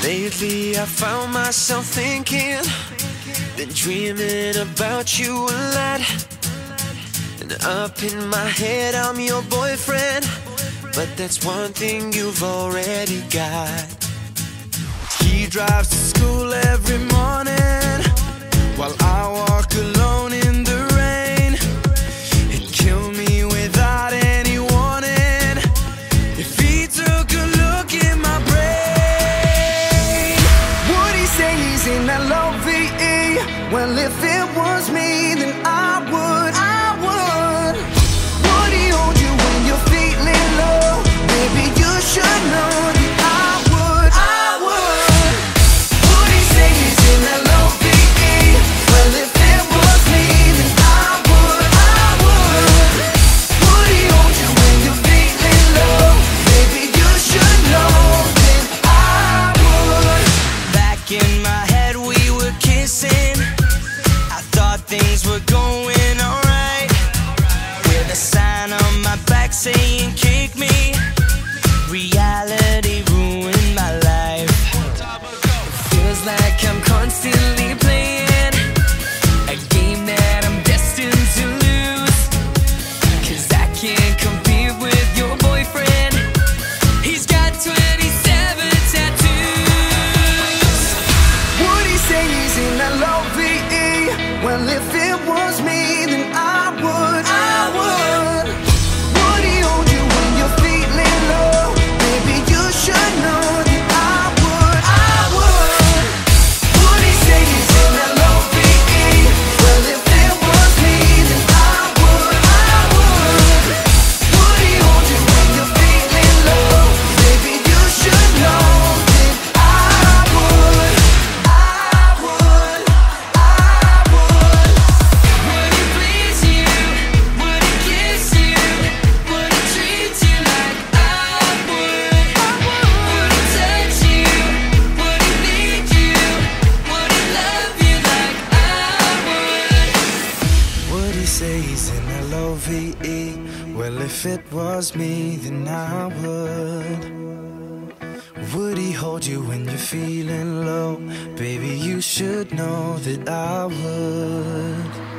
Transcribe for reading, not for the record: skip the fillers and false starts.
Lately I found myself thinking, been dreaming about you a lot. And up in my head I'm your boyfriend, but that's one thing you've already got. He drives to school every morning while I walk alone in the rain. He'd kill me without any warning if he took a look in my brain. Would he say he's in that love-VE? Well, if it was me, then I would. Would he hold you when you're feeling low? Baby, you should know that I would. Would he say he's in that love-VE? Well, if it was me, then I would. Would he hold you when you're feeling low? Baby, you should know that I would. Back in my head we were kissing, I thought things were going alright, with a sign on my back saying kick me. Reality ruined my life. Feels like I'm constantly playing a game that I'm destined to lose, 'cause I can't compete with your boyfriend. He's got 27 tattoos. Would he say he's in that love-VE? Well, if it was me, then I would. Would he hold you when you're feeling low? Baby, you should know that I would. Would he say he's in that love-VE? Well, if it was me, then I would. Would he hold you when you're feeling low? Baby, you should know that I would. Would he please you? Would he kiss you? Would he treat you like I would? Would he touch you? Would he lead you? Would he love you like I would? Would he say he's in that love-VE? Well, if it was me, then I would. Would he hold you when you're feeling low? Baby, you should know that I would.